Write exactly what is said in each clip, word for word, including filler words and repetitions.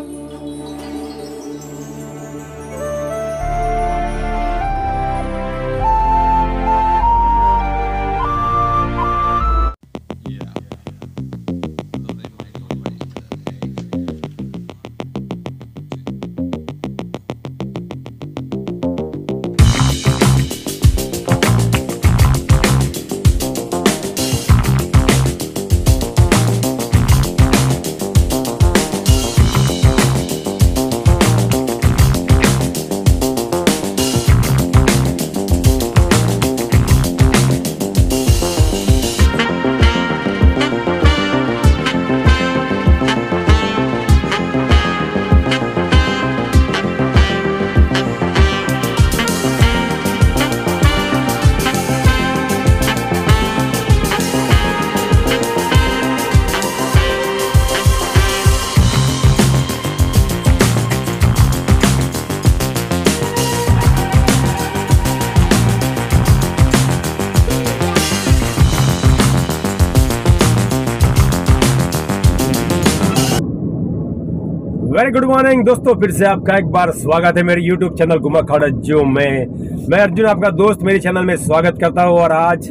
Very good morning दोस्तों, फिर से आपका एक बार स्वागत है मेरे यूट्यूब चैनल घुमा खड़ा जो में मैं अर्जुन आपका दोस्त मेरे चैनल में स्वागत करता हूँ। और आज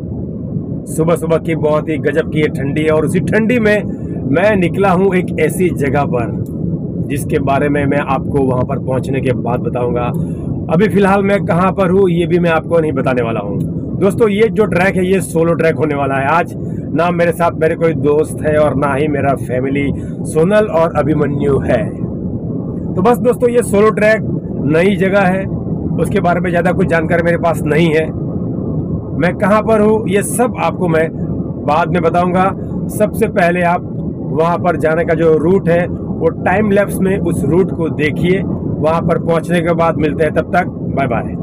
सुबह सुबह की बहुत ही गजब की ठंडी है और उसी ठंडी में मैं निकला हूँ एक ऐसी जगह पर जिसके बारे में मैं आपको वहाँ पर पहुँचने के बाद बताऊँगा। अभी फिलहाल मैं कहाँ पर हूँ ये भी मैं आपको नहीं बताने वाला हूँ। दोस्तों ये जो ट्रैक है ये सोलो ट्रैक होने वाला है। आज ना मेरे साथ मेरे कोई दोस्त है और ना ही मेरा फैमिली सोनल और अभिमन्यु है। तो बस दोस्तों ये सोलो ट्रैक नई जगह है, उसके बारे में ज़्यादा कुछ जानकारी मेरे पास नहीं है। मैं कहाँ पर हूँ ये सब आपको मैं बाद में बताऊंगा। सबसे पहले आप वहाँ पर जाने का जो रूट है वो टाइम लैप्स में उस रूट को देखिए। वहाँ पर पहुँचने के बाद मिलते हैं, तब तक बाय बाय।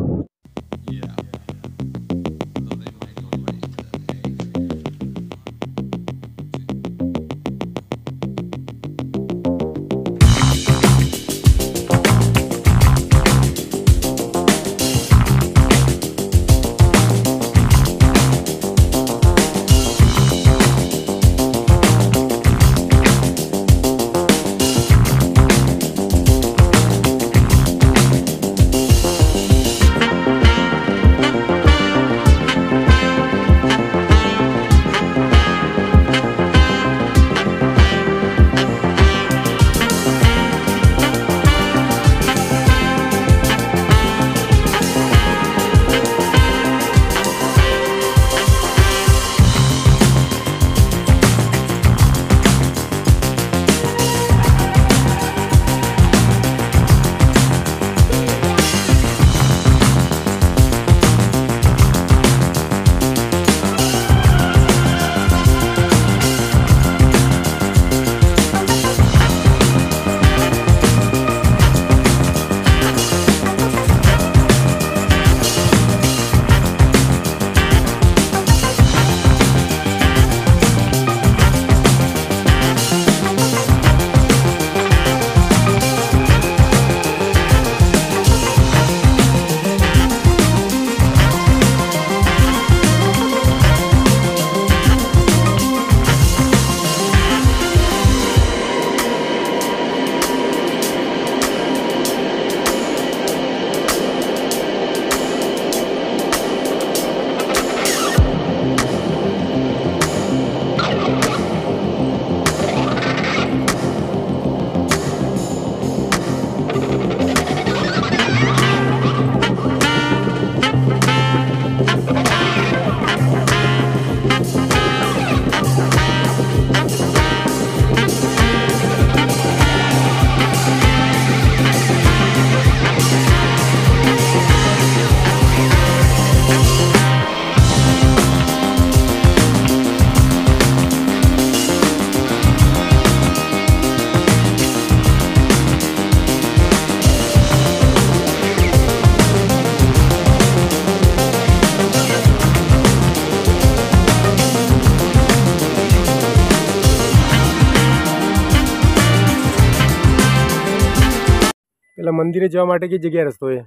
પેલા મંદિરે જવા માટે કઈ જગ્યાએ રસ્તો છે?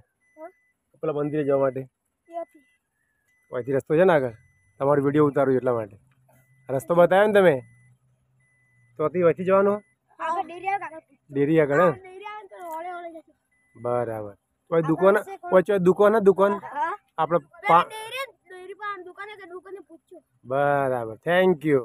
પેલા મંદિરે જવા માટે અહીંથી રસ્તો છે ને આગળ? તમારો વિડીયો ઉતારું એટલા માટે રસ્તો બતાવ્યો ને તમે, તો અહીંથી અહીંથી જવાનું डेरी આગળ હે બરાબર કોઈ દુકાન કોઈ કોઈ દુકાન હે દુકાન આપણે બરાબર થેન્ક યુ।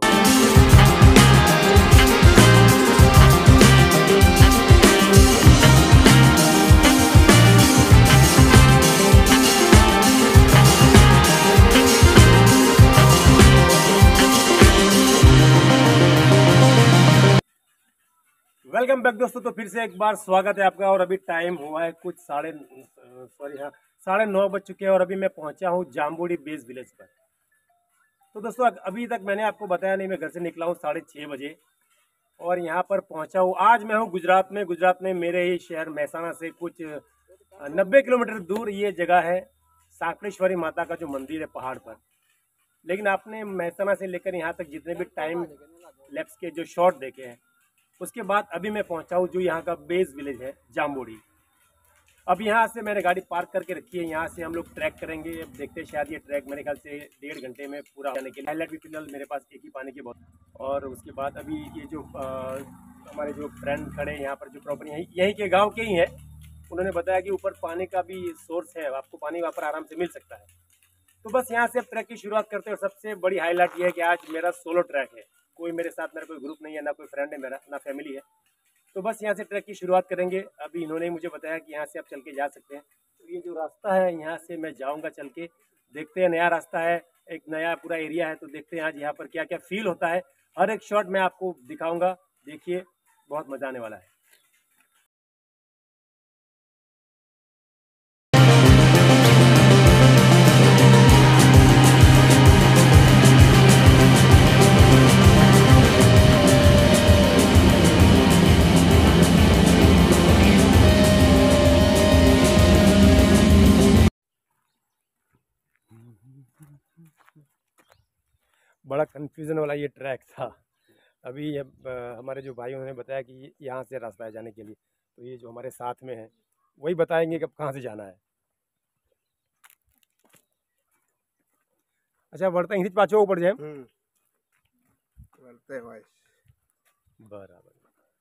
वेलकम बैक दोस्तों। तो फिर से एक बार स्वागत है आपका। और अभी टाइम हुआ है कुछ साढ़े सॉरी हाँ साढ़े नौ बज चुके हैं और अभी मैं पहुंचा हूं जाम्बुडी बेस विलेज पर। तो दोस्तों अभी तक मैंने आपको बताया नहीं, मैं घर से निकला हूं साढ़े छः बजे और यहां पर पहुंचा हूं। आज मैं हूं गुजरात में। गुजरात में मेरे ही शहर महसाणा से कुछ नब्बे किलोमीटर दूर ये जगह है सांकलेश्वरी माता का जो मंदिर है पहाड़ पर। लेकिन आपने महसाणा से लेकर यहाँ तक जितने भी टाइम लैप्स के जो शॉट देखे हैं, उसके बाद अभी मैं पहुंचा हूँ जो यहाँ का बेस विलेज है जाम्बुडी। अब यहाँ से मैंने गाड़ी पार्क करके रखी है, यहाँ से हम लोग ट्रैक करेंगे। अब देखते हैं, शायद ये ट्रैक मेरे ख्याल से डेढ़ घंटे में पूरा जाने के लिए। हाईलाइट भी फिलहाल मेरे पास एक ही पानी की बोतल। और उसके बाद अभी ये जो आ, हमारे जो फ्रेंड खड़े हैं यहाँ पर, जो प्रॉपर यहीं यहीं के गाँव के ही हैं, उन्होंने बताया कि ऊपर पानी का भी सोर्स है, आपको पानी वहाँ पर आराम से मिल सकता है। तो बस यहाँ से ट्रैक की शुरुआत करते हैं। और सबसे बड़ी हाईलाइट ये है कि आज मेरा सोलो ट्रैक है, कोई मेरे साथ मेरा कोई ग्रुप नहीं है, ना कोई फ्रेंड है मेरा, ना फैमिली है। तो बस यहाँ से ट्रैक की शुरुआत करेंगे। अभी इन्होंने मुझे बताया कि यहाँ से आप चल के जा सकते हैं। तो ये जो रास्ता है यहाँ से मैं जाऊँगा चल के, देखते हैं। नया रास्ता है, एक नया पूरा एरिया है, तो देखते हैं आज यहाँ पर क्या क्या फील होता है। हर एक शॉट मैं आपको दिखाऊँगा, देखिए बहुत मज़ा आने वाला है। बड़ा कंफ्यूजन वाला ये ट्रैक था। अभी ये हमारे जो भाई उन्होंने बताया कि यहाँ से रास्ता है जाने के लिए। तो ये जो हमारे साथ में है वही बताएंगे कि अब कहाँ से जाना है। अच्छा बढ़ता हिंदी पाछो ऊपर जाए बराबर।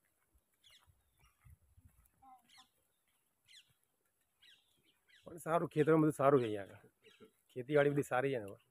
सारू खेतों में सारू है, यहाँ का खेती बाड़ी बड़ी सारी है ना।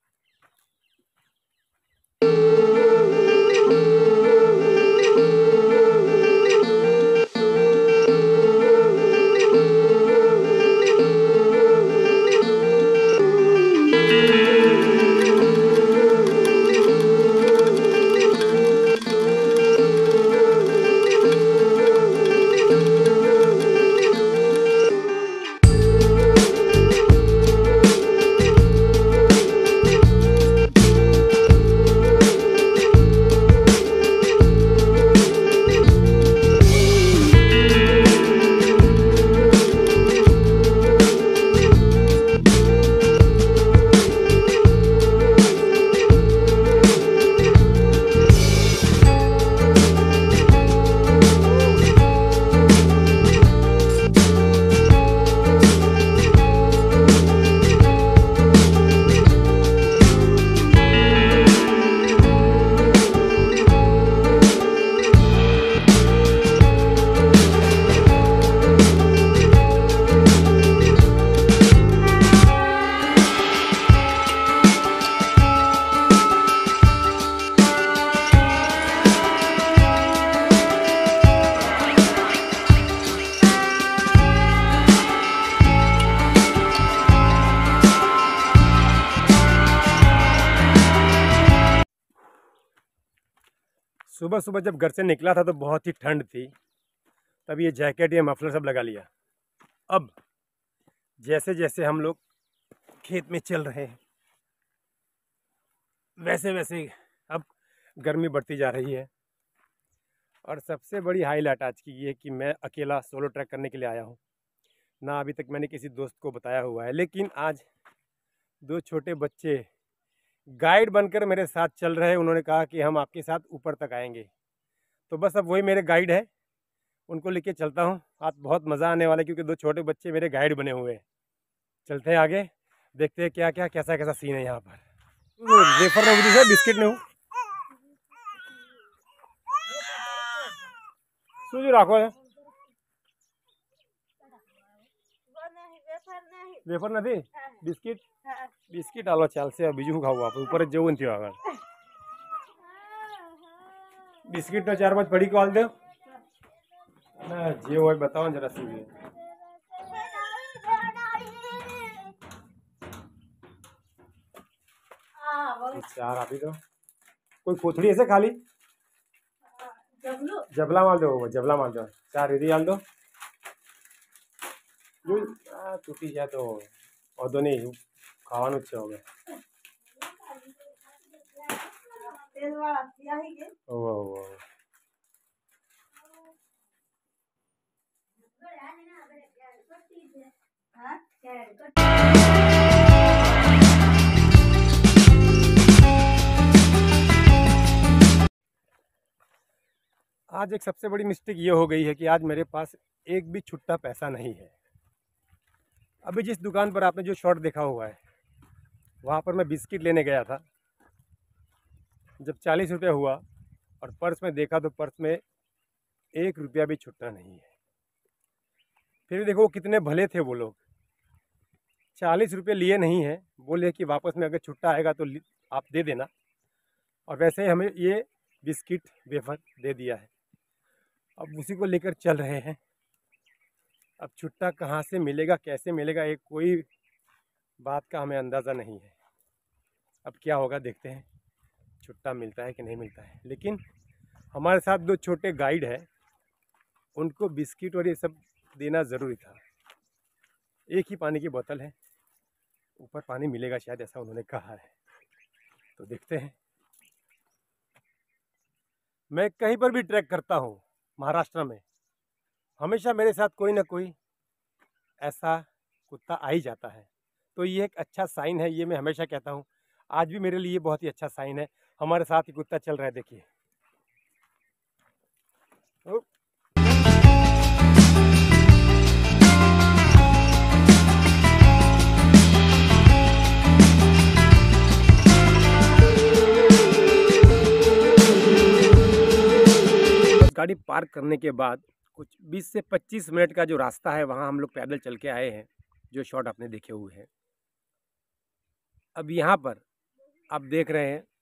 सुबह सुबह जब घर से निकला था तो बहुत ही ठंड थी, तब ये जैकेट या मफलर सब लगा लिया। अब जैसे जैसे हम लोग खेत में चल रहे हैं वैसे वैसे अब गर्मी बढ़ती जा रही है। और सबसे बड़ी हाईलाइट आज की ये है कि मैं अकेला सोलो ट्रैक करने के लिए आया हूँ। ना अभी तक मैंने किसी दोस्त को बताया हुआ है, लेकिन आज दो छोटे बच्चे गाइड बनकर मेरे साथ चल रहे हैं। उन्होंने कहा कि हम आपके साथ ऊपर तक आएंगे, तो बस अब वही मेरे गाइड है, उनको लेके चलता हूँ। आज बहुत मज़ा आने वाला है क्योंकि दो छोटे बच्चे मेरे गाइड बने हुए हैं। चलते हैं आगे, देखते हैं क्या क्या कैसा कैसा सीन है यहाँ पर। वेफर ने मुझे बिस्किट ने सूजी राखो है वेफर नहीं बिस्किट बिस्किट आलो चाल से बीजू खाऊ आप ऊपर जेवन थी आगर बिस्किट तो चार पांच पड़ी कॉल दो ना जे हो बताओ जरा सूजी चार आप ही दो कोई कोथड़ी ऐसे खाली जबला माल दो जबला माल दो चार यदि डाल दो तूटी जाए तो औदो नहीं खावानु છે હવે ઓહો ઓહો आज एक सबसे बड़ी मिस्टेक ये हो गई है कि आज मेरे पास एक भी छुट्टा पैसा नहीं है। अभी जिस दुकान पर आपने जो शॉट देखा हुआ है वहाँ पर मैं बिस्किट लेने गया था। जब चालीस रुपया हुआ और पर्स में देखा तो पर्स में एक रुपया भी छुट्टा नहीं है। फिर देखो वो कितने भले थे वो लोग, चालीस रुपये लिए नहीं है, बोले कि वापस में अगर छुट्टा आएगा तो आप दे देना, और वैसे ही हमें ये बिस्किट वेफर दे दिया है। अब उसी को लेकर चल रहे हैं। अब छुट्टा कहाँ से मिलेगा, कैसे मिलेगा, एक कोई बात का हमें अंदाज़ा नहीं है। अब क्या होगा देखते हैं, छुट्टा मिलता है कि नहीं मिलता है। लेकिन हमारे साथ दो छोटे गाइड है, उनको बिस्किट और ये सब देना ज़रूरी था। एक ही पानी की बोतल है, ऊपर पानी मिलेगा शायद, ऐसा उन्होंने कहा है, तो देखते हैं। मैं कहीं पर भी ट्रैक करता हूँ महाराष्ट्र में, हमेशा मेरे साथ कोई ना कोई ऐसा कुत्ता आ ही जाता है, तो ये एक अच्छा साइन है। ये मैं हमेशा कहता हूँ, आज भी मेरे लिए बहुत ही अच्छा साइन है। हमारे साथ ही कुत्ता चल रहा है, देखिए। गाड़ी पार्क करने के बाद कुछ बीस से पच्चीस मिनट का जो रास्ता है वहाँ हम लोग पैदल चल के आए हैं, जो शॉट आपने देखे हुए हैं। अब यहाँ पर आप देख रहे हैं,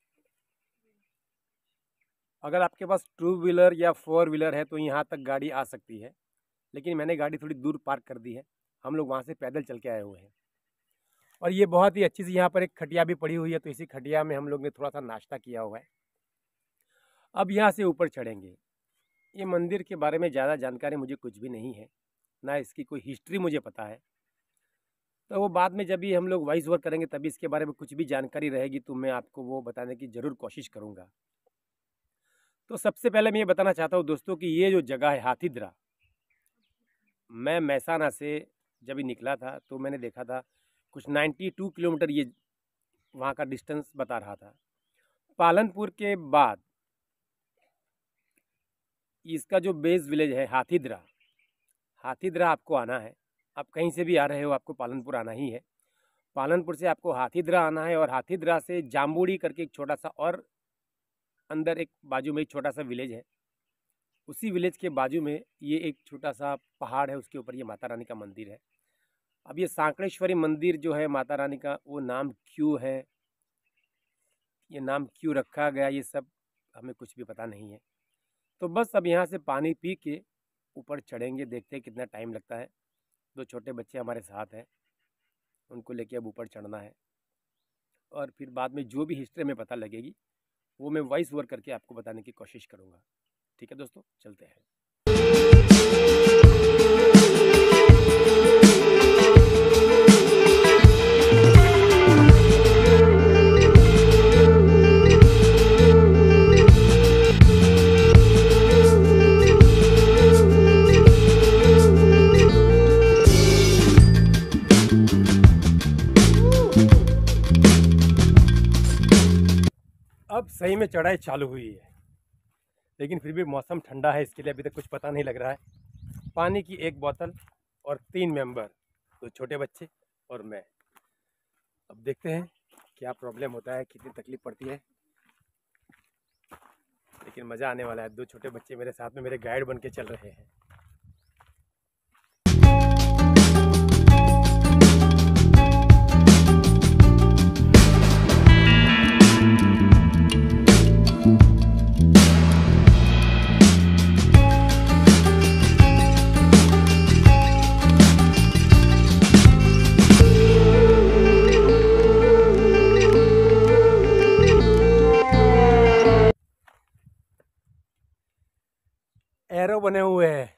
अगर आपके पास टू व्हीलर या फोर व्हीलर है तो यहाँ तक गाड़ी आ सकती है, लेकिन मैंने गाड़ी थोड़ी दूर पार्क कर दी है। हम लोग वहाँ से पैदल चल के आए हुए हैं, और ये बहुत ही अच्छी सी यहाँ पर एक खटिया भी पड़ी हुई है, तो इसी खटिया में हम लोग ने थोड़ा सा नाश्ता किया हुआ है। अब यहाँ से ऊपर चढ़ेंगे। ये मंदिर के बारे में ज़्यादा जानकारी मुझे कुछ भी नहीं है, ना इसकी कोई हिस्ट्री मुझे पता है, तो वो बाद में जब भी हम लोग वॉइस ओवर करेंगे तभी इसके बारे में कुछ भी जानकारी रहेगी तो मैं आपको वो बताने की ज़रूर कोशिश करूँगा। तो सबसे पहले मैं ये बताना चाहता हूँ दोस्तों कि ये जो जगह है हाथीदरा, मैं महसाना से जब निकला था तो मैंने देखा था कुछ बानवे किलोमीटर ये वहाँ का डिस्टेंस बता रहा था। पालनपुर के बाद इसका जो बेस विलेज है हाथीदरा, हाथीदरा आपको आना है। आप कहीं से भी आ रहे हो आपको पालनपुर आना ही है। पालनपुर से आपको हाथीदरा आना है, और हाथीदरा से जाम्बूड़ी करके एक छोटा सा और अंदर एक बाजू में एक छोटा सा विलेज है। उसी विलेज के बाजू में ये एक छोटा सा पहाड़ है, उसके ऊपर ये माता रानी का मंदिर है। अब ये सांकड़ेश्वरी मंदिर जो है माता रानी का, वो नाम क्यों है, ये नाम क्यों रखा गया, ये सब हमें कुछ भी पता नहीं है। तो बस अब यहाँ से पानी पी के ऊपर चढ़ेंगे, देखते हैं कितना टाइम लगता है। दो छोटे बच्चे हमारे साथ हैं, उनको लेके अब ऊपर चढ़ना है, और फिर बाद में जो भी हिस्ट्री में पता लगेगी वो मैं वॉइस ओवर करके आपको बताने की कोशिश करूँगा। ठीक है दोस्तों, चलते हैं। अब सही में चढ़ाई चालू हुई है, लेकिन फिर भी मौसम ठंडा है, इसके लिए अभी तक कुछ पता नहीं लग रहा है। पानी की एक बोतल और तीन मेंबर, दो छोटे बच्चे और मैं। अब देखते हैं क्या प्रॉब्लम होता है, कितनी तकलीफ पड़ती है। लेकिन मज़ा आने वाला है। दो छोटे बच्चे मेरे साथ में मेरे गाइड बन के चल रहे हैं। एरो बने हुए हैं,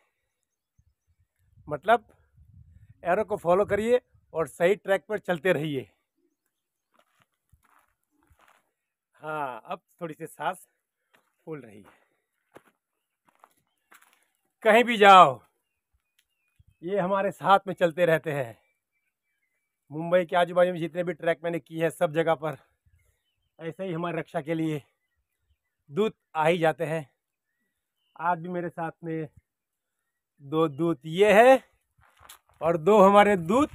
मतलब एरो को फॉलो करिए और सही ट्रैक पर चलते रहिए। हाँ, अब थोड़ी सी सांस फूल रही है। कहीं भी जाओ ये हमारे साथ में चलते रहते हैं। मुंबई के आजू बाजू में जितने भी ट्रैक मैंने किए हैं सब जगह पर ऐसे ही हमारी रक्षा के लिए दूत आ ही जाते हैं। आज भी मेरे साथ में दो दूत ये है और दो हमारे दूत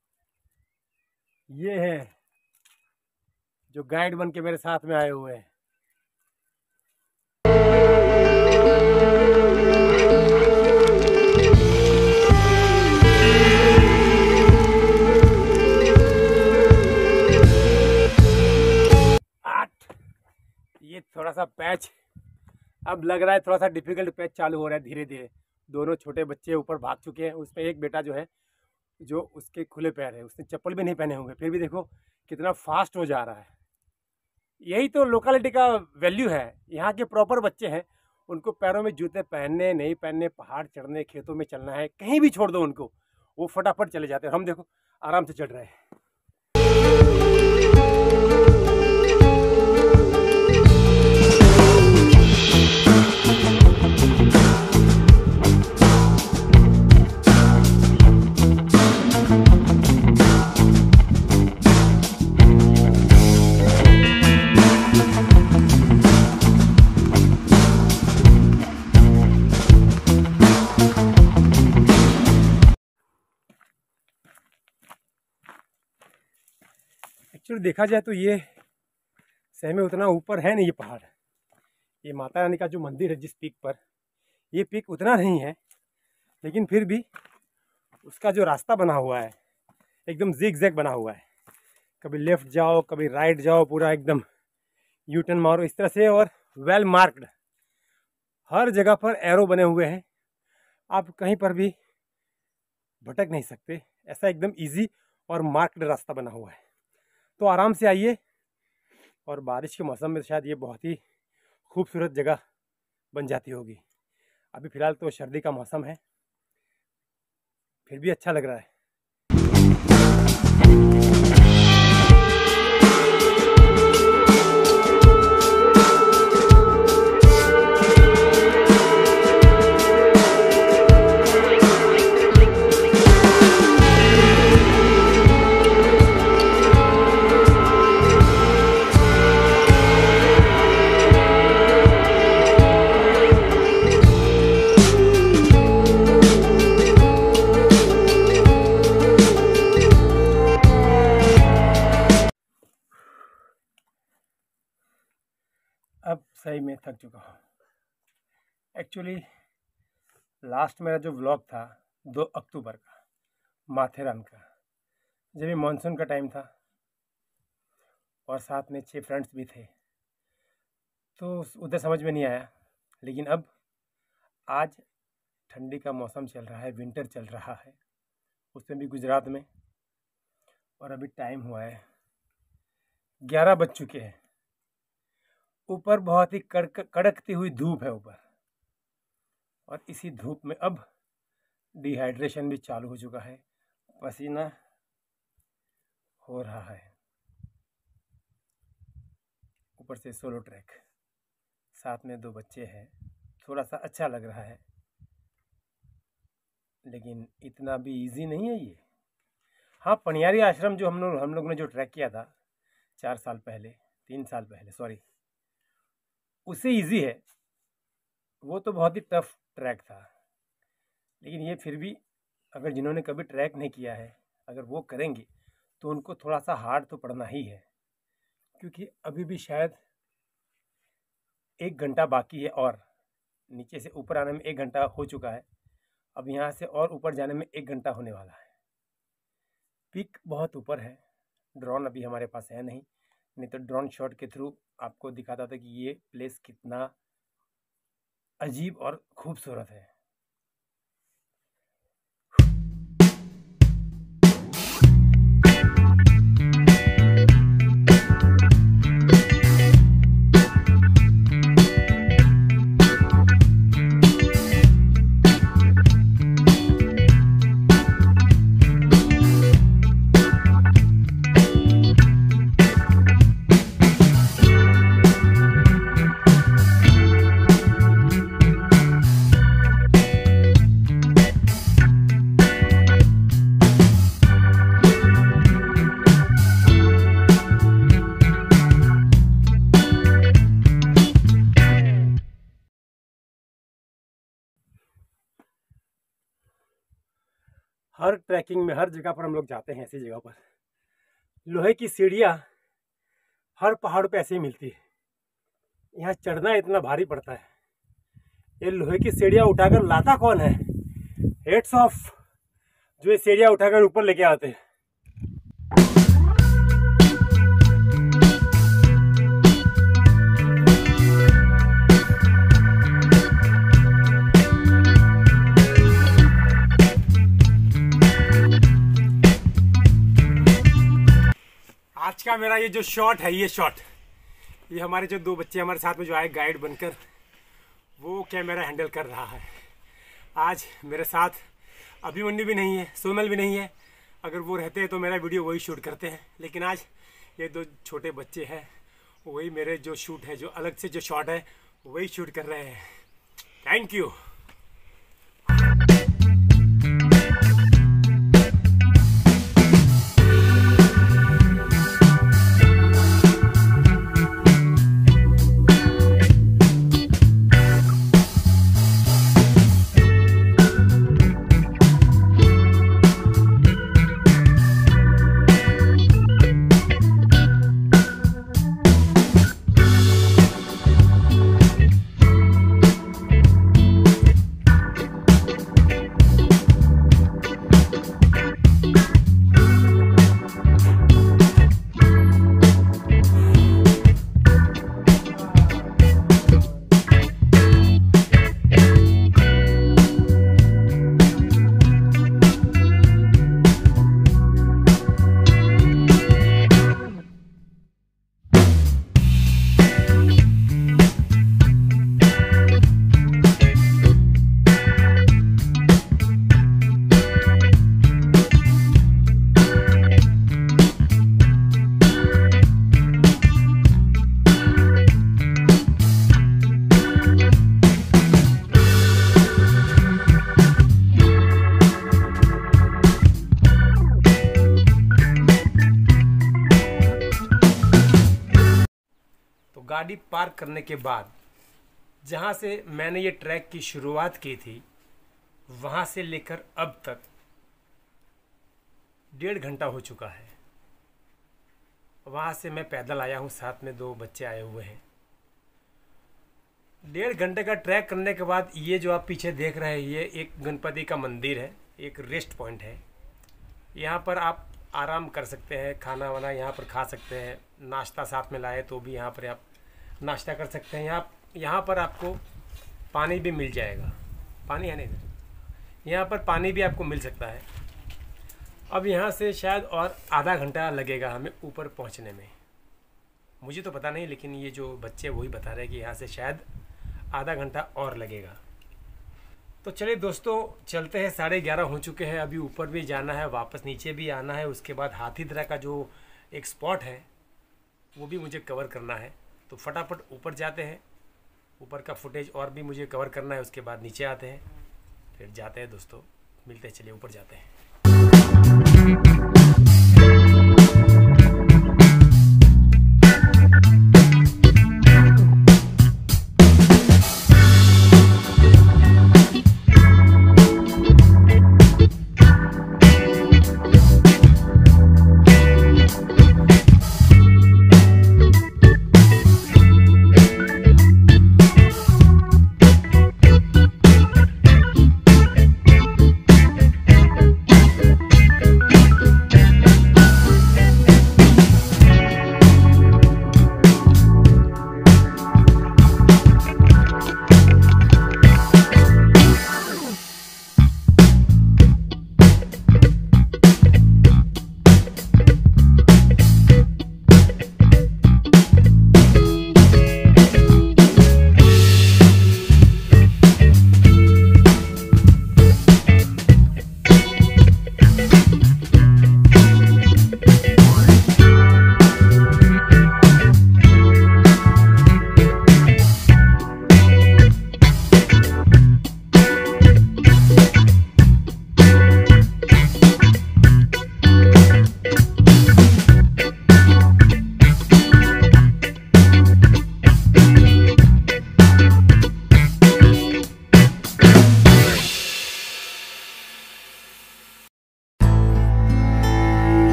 ये हैं जो गाइड बन के मेरे साथ में आए हुए हैं। ये थोड़ा सा पैच अब लग रहा है, थोड़ा सा डिफिकल्ट पैच चालू हो रहा है धीरे धीरे। दोनों छोटे बच्चे ऊपर भाग चुके हैं। उसमें एक बेटा जो है जो उसके खुले पैर है, उसने चप्पल भी नहीं पहने होंगे, फिर भी देखो कितना फास्ट हो जा रहा है। यही तो लोकेलिटी का वैल्यू है। यहाँ के प्रॉपर बच्चे हैं, उनको पैरों में जूते पहनने नहीं पहनने, पहाड़ चढ़ने, खेतों में चलना है, कहीं भी छोड़ दो उनको, वो फटाफट चले जाते हैं। हम देखो आराम से चढ़ रहे हैं। एक्चुअली देखा जाए तो ये सही में उतना ऊपर है नहीं ये पहाड़। ये माता रानी का जो मंदिर है जिस पीक पर, ये पीक उतना नहीं है, लेकिन फिर भी उसका जो रास्ता बना हुआ है एकदम जिग जैग बना हुआ है। कभी लेफ्ट जाओ कभी राइट जाओ, पूरा एकदम यू टर्न मारो इस तरह से, और वेल मार्क्ड हर जगह पर एरो बने हुए हैं। आप कहीं पर भी भटक नहीं सकते, ऐसा एकदम इजी और मार्क्ड रास्ता बना हुआ है। तो आराम से आइए, और बारिश के मौसम में शायद ये बहुत ही खूबसूरत जगह बन जाती होगी। अभी फ़िलहाल तो सर्दी का मौसम है, फिर भी अच्छा लग रहा है। अब सही में थक चुका हूँ। एक्चुअली लास्ट मेरा जो व्लॉग था दो अक्टूबर का, माथेरान का, जब ये मानसून का टाइम था और साथ में छह फ्रेंड्स भी थे, तो उधर समझ में नहीं आया। लेकिन अब आज ठंडी का मौसम चल रहा है, विंटर चल रहा है, उसमें भी गुजरात में, और अभी टाइम हुआ है ग्यारह बज चुके हैं। ऊपर बहुत ही कड़क कड़कती हुई धूप है ऊपर, और इसी धूप में अब डिहाइड्रेशन भी चालू हो चुका है, पसीना हो रहा है। ऊपर से सोलो ट्रैक, साथ में दो बच्चे हैं, थोड़ा सा अच्छा लग रहा है, लेकिन इतना भी इजी नहीं है ये। हाँ, पनियारी आश्रम जो हम लोग हम लोग ने जो ट्रैक किया था चार साल पहले, तीन साल पहले सॉरी, उससे इजी है। वो तो बहुत ही टफ ट्रैक था, लेकिन ये फिर भी अगर जिन्होंने कभी ट्रैक नहीं किया है, अगर वो करेंगे तो उनको थोड़ा सा हार्ड तो पड़ना ही है, क्योंकि अभी भी शायद एक घंटा बाकी है और नीचे से ऊपर आने में एक घंटा हो चुका है। अब यहाँ से और ऊपर जाने में एक घंटा होने वाला है। पीक बहुत ऊपर है, ड्रोन अभी हमारे पास है नहीं, नहीं तो ड्रोन शॉट के थ्रू आपको दिखाता था कि ये प्लेस कितना अजीब और खूबसूरत है। हर ट्रैकिंग में हर जगह पर हम लोग जाते हैं, ऐसी जगह पर लोहे की सीढ़ियाँ हर पहाड़ पे ऐसे ही मिलती है। यहाँ चढ़ना इतना भारी पड़ता है। ये लोहे की सीढ़ियाँ उठाकर लाता कौन है? हेड्स ऑफ जो ये सीढ़ियाँ उठाकर ऊपर लेके आते हैं। आज का मेरा ये जो शॉट है, ये शॉट ये हमारे जो दो बच्चे हमारे साथ में जो आए गाइड बनकर, वो कैमरा हैंडल कर रहा है। आज मेरे साथ अभिमन्यु भी नहीं है, सोमल भी नहीं है। अगर वो रहते हैं तो मेरा वीडियो वही शूट करते हैं, लेकिन आज ये दो छोटे बच्चे हैं, वही मेरे जो शूट है, जो अलग से जो शॉट है वही शूट कर रहे हैं। Thank you. गाड़ी पार्क करने के बाद जहाँ से मैंने ये ट्रैक की शुरुआत की थी, वहाँ से लेकर अब तक डेढ़ घंटा हो चुका है। वहाँ से मैं पैदल आया हूँ, साथ में दो बच्चे आए हुए हैं। डेढ़ घंटे का ट्रैक करने के बाद ये जो आप पीछे देख रहे हैं, ये एक गणपति का मंदिर है, एक रेस्ट पॉइंट है। यहाँ पर आप आराम कर सकते हैं, खाना वाना यहाँ पर खा सकते हैं, नाश्ता साथ में लाए तो भी यहाँ पर आप नाश्ता कर सकते हैं। यहाँ यहाँ पर आपको पानी भी मिल जाएगा, पानी है नहीं, यहाँ पर पानी भी आपको मिल सकता है। अब यहाँ से शायद और आधा घंटा लगेगा हमें ऊपर पहुँचने में, मुझे तो पता नहीं, लेकिन ये जो बच्चे वही बता रहे हैं कि यहाँ से शायद आधा घंटा और लगेगा। तो चलिए दोस्तों, चलते हैं। साढ़े ग्यारह हो चुके हैं, अभी ऊपर भी जाना है, वापस नीचे भी आना है। उसके बाद हाथीदरा का जो एक स्पॉट है वो भी मुझे कवर करना है, तो फटाफट ऊपर जाते हैं। ऊपर का फुटेज और भी मुझे कवर करना है, उसके बाद नीचे आते हैं, फिर जाते हैं दोस्तों, मिलते हैं। चलिए ऊपर जाते हैं।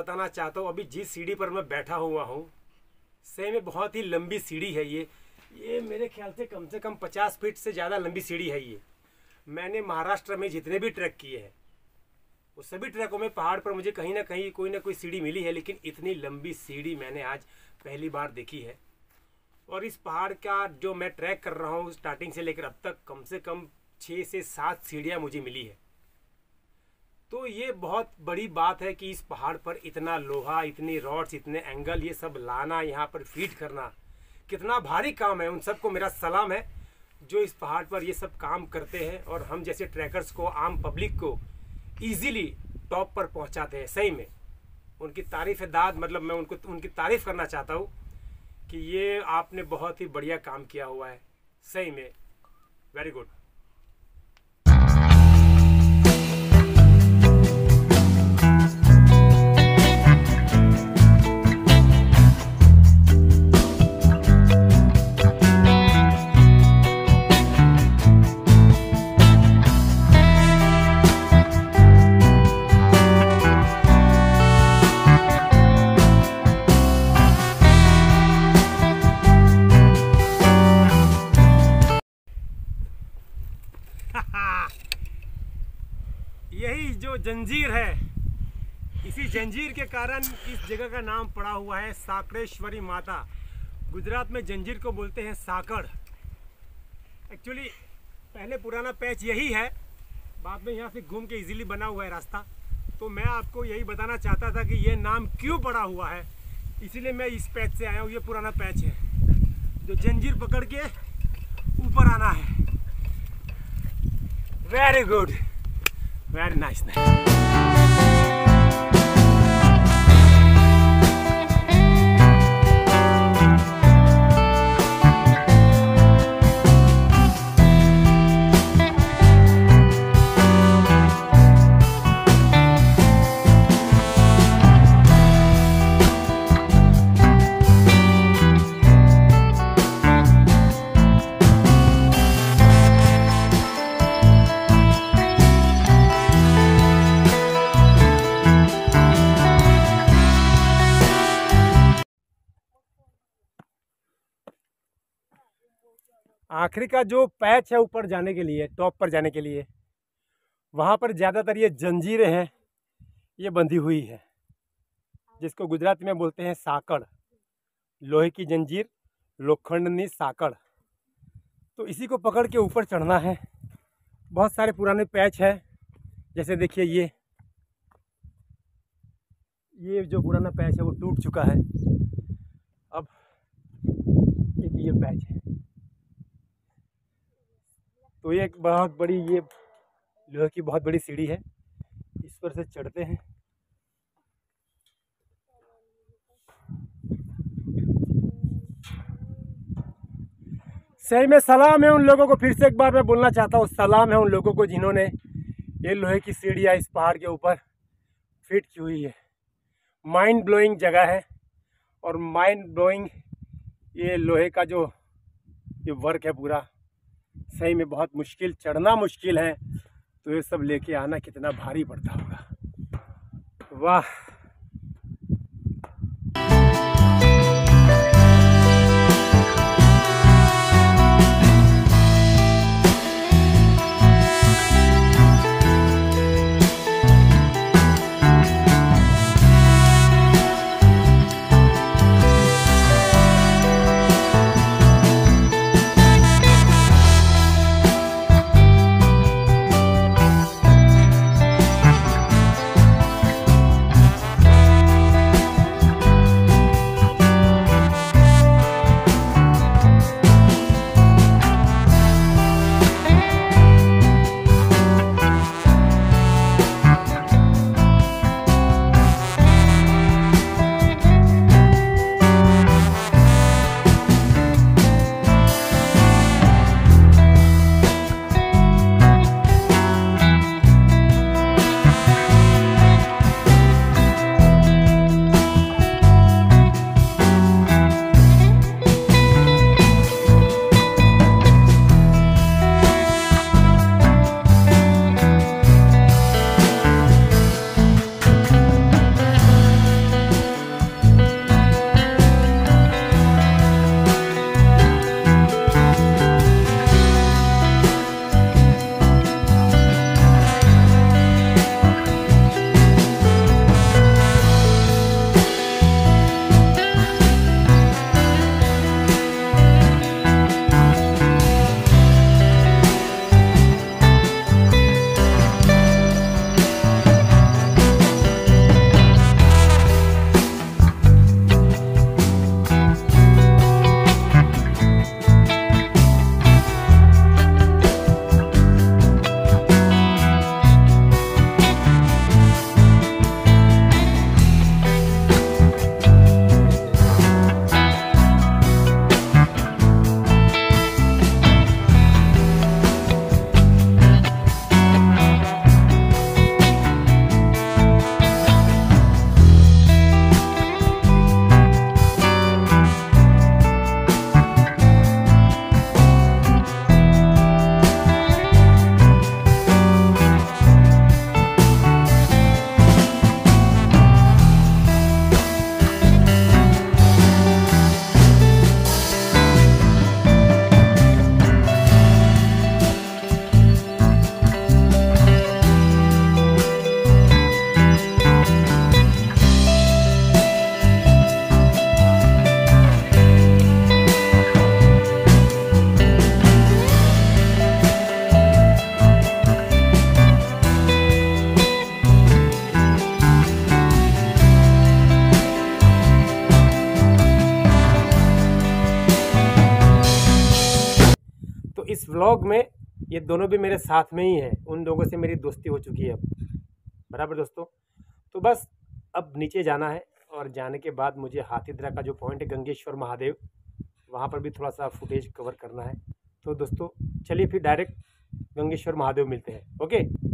बताना चाहता हूँ। अभी जिस सीढ़ी पर मैं बैठा हुआ हूँ, सही में बहुत ही लंबी सीढ़ी है ये ये मेरे ख्याल से कम से कम पचास फीट से ज़्यादा लंबी सीढ़ी है ये। मैंने महाराष्ट्र में जितने भी ट्रैक किए हैं, उस सभी ट्रैकों में पहाड़ पर मुझे कहीं ना कहीं कोई ना कोई सीढ़ी मिली है, लेकिन इतनी लंबी सीढ़ी मैंने आज पहली बार देखी है। और इस पहाड़ का जो मैं ट्रैक कर रहा हूँ, स्टार्टिंग से लेकर अब तक कम से कम छः से सात सीढ़ियाँ मुझे मिली है। तो ये बहुत बड़ी बात है कि इस पहाड़ पर इतना लोहा, इतनी रॉड्स, इतने एंगल, ये सब लाना, यहाँ पर फीड करना कितना भारी काम है। उन सबको मेरा सलाम है जो इस पहाड़ पर ये सब काम करते हैं और हम जैसे ट्रैकर्स को, आम पब्लिक को इजीली टॉप पर पहुंचाते हैं। सही में उनकी तारीफ़ दाद, मतलब मैं उनको उनकी तारीफ़ करना चाहता हूँ कि ये आपने बहुत ही बढ़िया काम किया हुआ है। सही में वेरी गुड। यही जो जंजीर है, इसी जंजीर के कारण इस जगह का नाम पड़ा हुआ है साकड़ेश्वरी माता। गुजरात में जंजीर को बोलते हैं साकड़। एक्चुअली पहले पुराना पैच यही है, बाद में यहाँ से घूम के इजीली बना हुआ है रास्ता। तो मैं आपको यही बताना चाहता था कि ये नाम क्यों पड़ा हुआ है, इसीलिए मैं इस पैच से आया हूँ। ये पुराना पैच है जो जंजीर पकड़ के ऊपर आना है। Very good, very nice nice. आखिरी का जो पैच है ऊपर जाने के लिए, टॉप पर जाने के लिए, वहाँ पर ज़्यादातर ये जंजीरें हैं, ये बंधी हुई है, जिसको गुजराती में बोलते हैं साकड़। लोहे की जंजीर, लोखंडनी साकड़। तो इसी को पकड़ के ऊपर चढ़ना है। बहुत सारे पुराने पैच हैं, जैसे देखिए ये ये जो पुराना पैच है वो टूट चुका है। अब एक ये पैच है, तो ये एक बहुत बड़ी, ये लोहे की बहुत बड़ी सीढ़ी है, इस पर से चढ़ते हैं। सही में सलाम है उन लोगों को, फिर से एक बार मैं बोलना चाहता हूँ, सलाम है उन लोगों को जिन्होंने ये लोहे की सीढ़ियाँ इस पहाड़ के ऊपर फिट की हुई है। माइंड ब्लोइंग जगह है और माइंड ब्लोइंग ये लोहे का जो ये वर्क है पूरा, सही में बहुत मुश्किल, चढ़ना मुश्किल है, तो ये सब लेके आना कितना भारी पड़ता होगा। वाह। इस व्लॉग में ये दोनों भी मेरे साथ में ही हैं, उन लोगों से मेरी दोस्ती हो चुकी है अब, बराबर दोस्तों। तो बस अब नीचे जाना है और जाने के बाद मुझे हाथीदरा का जो पॉइंट है गंगेश्वर महादेव, वहाँ पर भी थोड़ा सा फुटेज कवर करना है। तो दोस्तों चलिए फिर डायरेक्ट गंगेश्वर महादेव मिलते हैं। ओके।